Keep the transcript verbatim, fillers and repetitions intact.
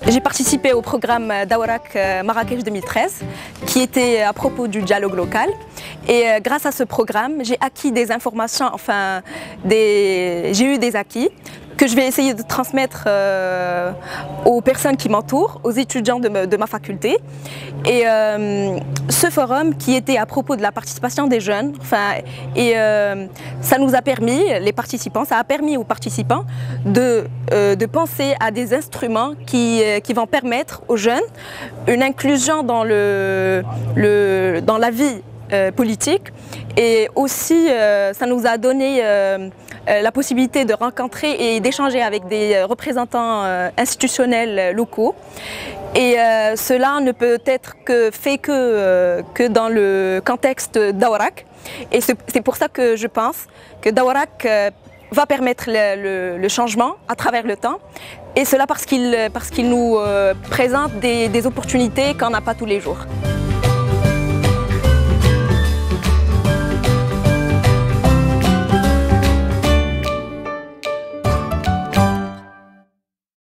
J'ai participé au programme Dawarak Marrakech deux mille treize qui était à propos du dialogue local et grâce à ce programme j'ai acquis des informations, enfin des... j'ai eu des acquis que je vais essayer de transmettre euh, aux personnes qui m'entourent, aux étudiants de, me, de ma faculté. Et euh, ce forum qui était à propos de la participation des jeunes, enfin, et euh, ça nous a permis, les participants, ça a permis aux participants de, euh, de penser à des instruments qui, euh, qui vont permettre aux jeunes une inclusion dans, le, le, dans la vie euh, politique. Et aussi, euh, ça nous a donné euh, la possibilité de rencontrer et d'échanger avec des représentants euh, institutionnels locaux. Et euh, cela ne peut être que fait que, euh, que dans le contexte Dawarak. Et c'est pour ça que je pense que Dawarak euh, va permettre le, le, le changement à travers le temps. Et cela parce qu'il parce qu'il nous euh, présente des, des opportunités qu'on n'a pas tous les jours.